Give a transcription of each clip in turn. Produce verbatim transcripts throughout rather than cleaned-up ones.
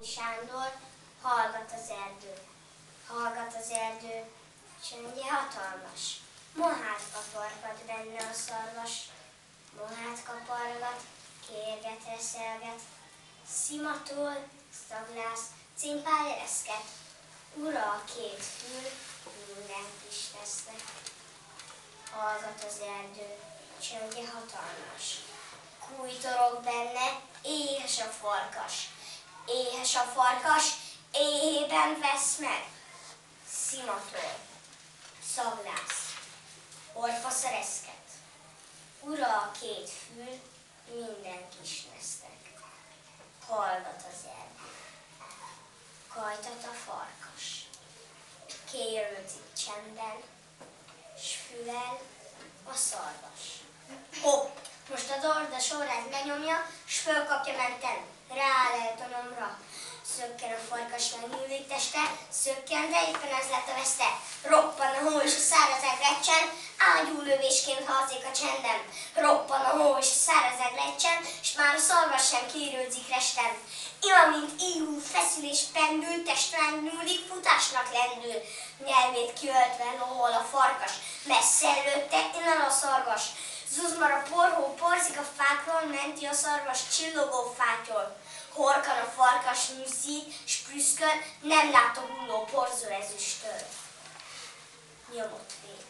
Sándor, hallgat az erdő, hallgat az erdő, csendje hatalmas. Mohát kapargat benne a szarvas, mohát kapargat, kérget, reszelget, szimatol, szaglász, cimpál ereszket, ura a két fül, minden kis tesznek. Hallgat az erdő, csendje hatalmas. Kújtorog benne, éhes a farkas, éhes a farkas, éhében vesz meg. Szimatol, szaglász, orfasz ereszket, ura a két fül, minden kis nesztek. Hallgat az erdő, kajtat a farkas, kérődik csendben, s fülel a szarvas. Hopp! Most a dorda sorrát lenyomja, s fölkapja menten, rááll a nyomra. Szökken a farkas, megnyúlik teste, szökken, de éppen ez lett a veszte. Roppan a hó, és a szárazeg recsen, ágyúlövésként halzik a csendem. Roppan a hó, és a szárazeg recsen, s már a szarvas sem kérődzik resten. Ima, mint íhul, feszül és pendül, test megnyúlik, futásnak lendül. Nyelvét kiöltve lohol a farkas, messze előtte innen a szarvas. Zuzmar a porhó, porzik a fákról, menti a szarvas csillogó fátyol. Horkan a farkas nyűszít, s prüszköl, nem lát a hulló porzó ezüsttől. Nyomot vét.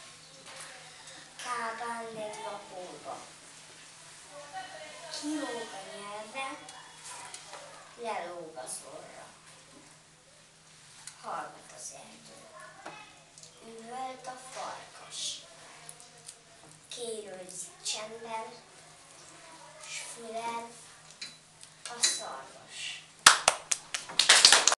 Kábán megy lapóba. Kilóg a nyelve, lelóg az orra. Hallgat az erdő. Üvölt a farkas. Kérőzik csendben, s fülel a szarvas.